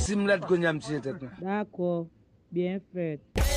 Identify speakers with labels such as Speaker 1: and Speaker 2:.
Speaker 1: simlat ko nyam si tet na.
Speaker 2: D'accord, bien fait.